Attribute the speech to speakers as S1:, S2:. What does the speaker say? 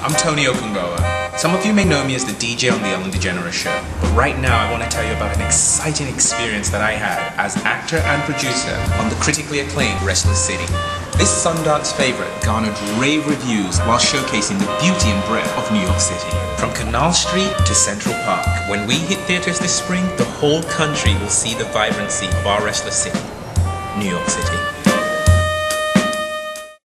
S1: I'm Tony Okungawa. Some of you may know me as the DJ on The Ellen DeGeneres Show, but right now I want to tell you about an exciting experience that I had as actor and producer on the critically acclaimed Restless City. This Sundance favorite garnered rave reviews while showcasing the beauty and breadth of New York City. From Canal Street to Central Park, when we hit theaters this spring, the whole country will see the vibrancy of our Restless City, New York City.